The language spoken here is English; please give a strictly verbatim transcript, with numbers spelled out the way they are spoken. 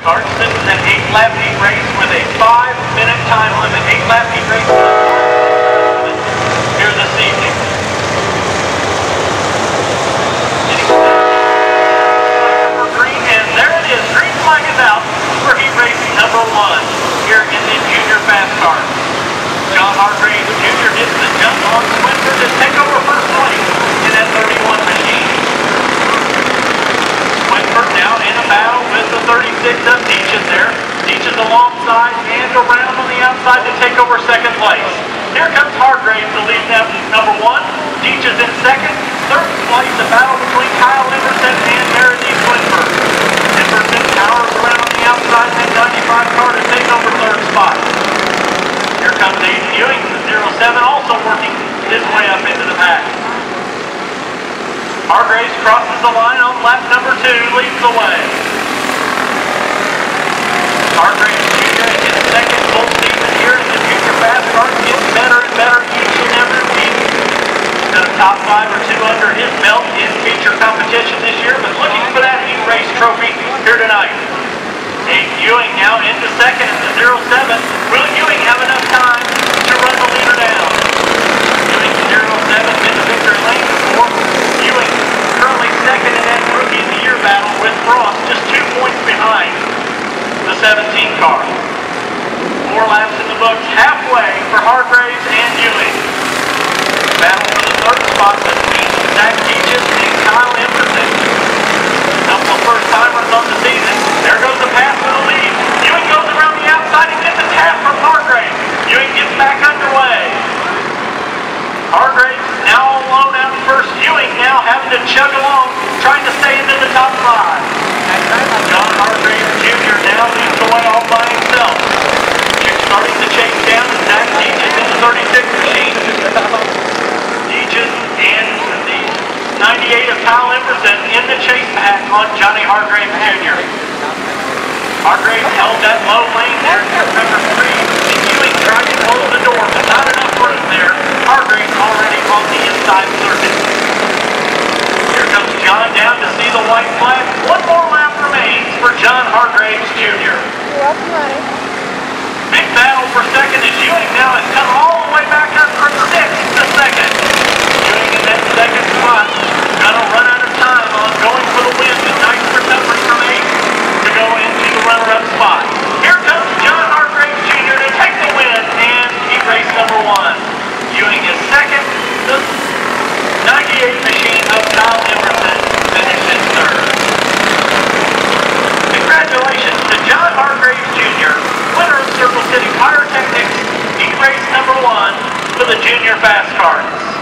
Faskarts. This is an eight lap heat race with a five minute time limit. eight lap heat race with a five minute time limit here this evening. Getting green, and there it is. Green flag is out for heat race number one here in the junior Faskarts. John Hargraves Junior hits the jump on Swinford to take over first place in that thirty-one machine. Swinford now in a battle with the thirty-six of Deaches there. Deaches alongside and around on the outside to take over second place. Here comes Hargraves to lead them number one. Deaches in second. Third place, a battle between Kyle Emerson and Meredith Swinford. Emerson powers around on the outside and ninety-five car to take over third spot. Here comes Aiden Ewing, the zero seven, also working his way up into the pack. Hargraves crosses the line on lap number two, leads the way. Hargraves Junior in his second full season here in the junior Faskarts, gets better and better each and every week. He's got a top five or two under his belt in feature competition this year, but looking for that heat race trophy here tonight. Aiden Ewing now into second in the zero seven. Will Ewing have enough time to run the leader down? Ewing zero seven in the victory lane for Ewing, currently second in that Rookie of the Year battle with Frost, just two points behind the seventeen car. Four laps in the books, halfway for Hargraves and Ewing. Battle for the third spot between Zach Deaches and Kyle Emerson. Couple of first timers on the season. There goes the pass for the lead. Ewing goes around the outside and gets a tap from Hargraves. Ewing gets back underway. Hargraves now alone out first. Ewing now having to chug along, trying to stay into the top five. John Hargraves Junior now leads the way all by himself. He's starting to chase down Zach Deaches in the thirty-six machine. Deaches and the ninety-eight of Kyle Emerson in the chase pack on Johnny Hargraves Junior Hargraves held that low lane there at number three, and Ewing tried to close the door, but not enough room there. Hargraves already on the inside circuit. Here comes John down to see the white flag. One more lap remains for John Hargraves Junior Big battle for second as Ewing now has come all the way back up from sixth to second. Ewing in that second spot. Gonna run out of time on going for the win. A nice recovery from eight to go into the runner-up spot. Here comes John Hargraves Junior to take the win and heat race number one. Ewing is second. The ninety-eight machine of Kyle Emerson finishes third. Congratulations to John Hargraves Junior, winner of Circle City Pyrotechnics heat race number one for the junior Faskarts.